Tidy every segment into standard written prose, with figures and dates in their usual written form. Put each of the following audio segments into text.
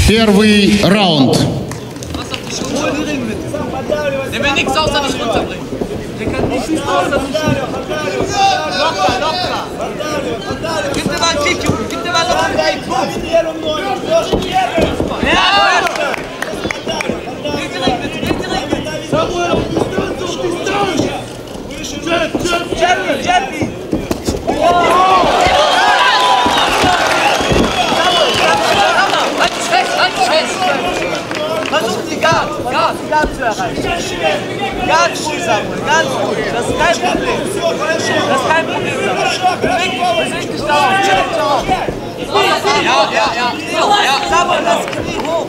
Первый раунд. Der will nichts außer dich runterbringen. Der kann nichts außer dich runterbringen. Locker, locker. Gib dir mal einen Kick, Junge. Gib dir mal noch einen Kick. Ja! Geh direkt mit, geh direkt mit. Samuel, auf Distanz. Jeffy, Jeffy. Versuch die Guard zu erreichen. Ganz ruhig, Samuel, ganz ruhig. Das ist kein Problem. Das ist kein Problem, Samuel. Beweg dich da auf. Ja. Samuel, das Knie hoch.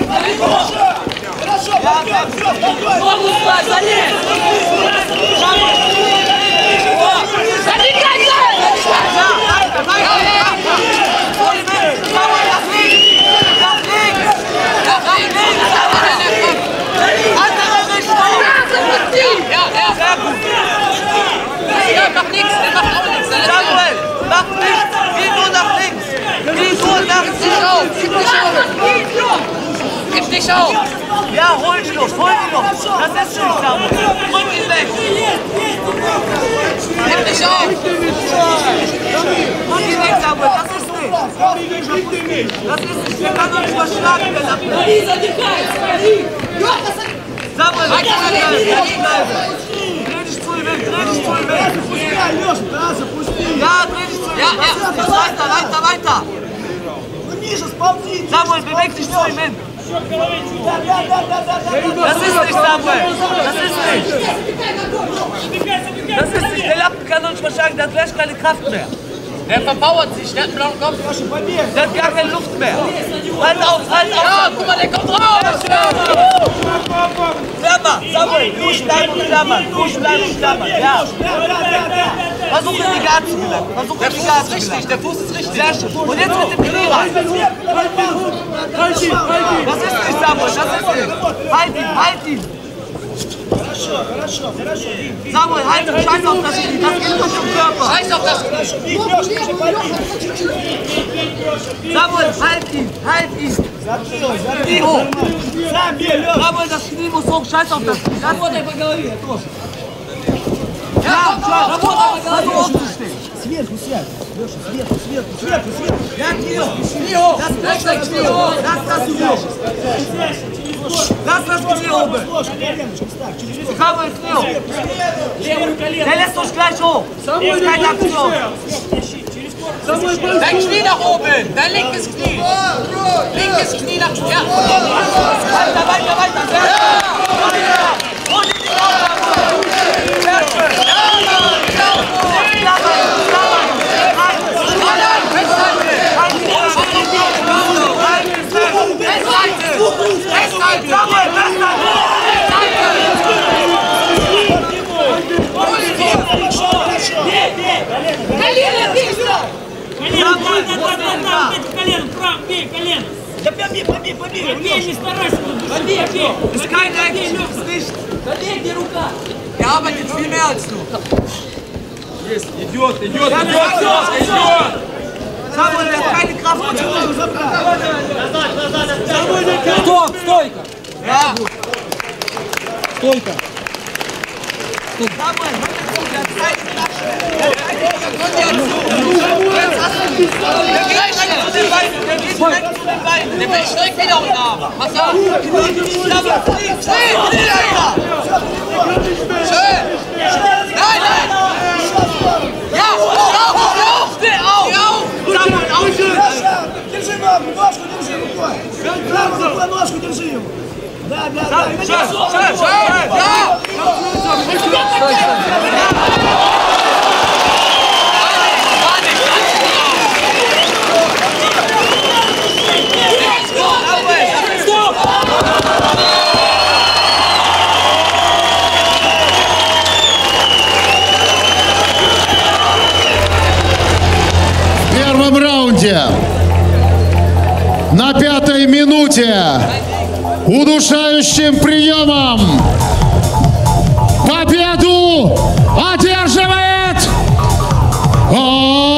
Mach nichts, der macht auch nichts. Samuel, mach nichts. Geh nur nach links. Geh nur nach links. Gib nicht auf. Ja, hol die Luft, hol die Luft. Das ist nicht, Samuel. Drück ihn weg. Gib nicht auf. Drück ihn weg, Samuel. Das ist nicht. Das ist nicht. Der kann uns überschlagen, der Lappen. Samuel, weiter bleiben. Dreh dich zu ihm weg. Ja, dreh dich zu ihm weg. Weiter. Samuel, beweg dich zu ihm hin. Das ist nicht, Samuel. Das ist nicht. Der Lappen kann uns verschlagen, der hat gleich keine Kraft mehr. Der verpowert sich, der hat einen blauen Kopf. Der hat gar keine Luft mehr. Halt auf. Ja, guck mal, der kommt raus. Klammer, Samuel, durchbleiben und klammern. Ja. Versuch in die Guard zu gelangen. Der Fuß ist richtig, der Fuß ist richtig. Sehr schön. Und jetzt mit dem Knie rein. Das ist nicht, Samuel, das ist nicht. Halt ihn. Samuel, halt ihn, scheiß auf das Knie, das geht durch den Körper. Scheiß auf das Knie. Samuel, halt ihn. Knie hoch. Samuel, das Knie muss hoch, scheiß auf das Knie. Ja, versuch aufzustehen. Сверху сядь. Леша, сверху. Ja, Knie hoch. Lass das Knie hoch. Lass das Knie oben. Samuel, Knie hoch. Der lässt uns gleich hoch. Keine Aktion. Dein Knie nach oben. Dein linkes Knie. Linkes Knie nach oben. Ja. Weiter. Und in die Augen. Sehr schön. Побей, не старайся. Побей. Ist kein Action, ist nicht. Побей, где рука. Er arbeitet viel mehr als du. Идет. Samuel, der hat keine Kraft. Стоп, стойка. Ja. Стойка. Samuel, der hat keine Kraft. Der will direkt wieder auf den Arm. Pass auf. Schön. Nein. Ja, auf. Samuel, auf. Держи ногу, ножку держи рукой. Правую ножку держи его. Да. Schön. Ja. В первом раунде на 5-й минуте удушающим приемом победу одерживает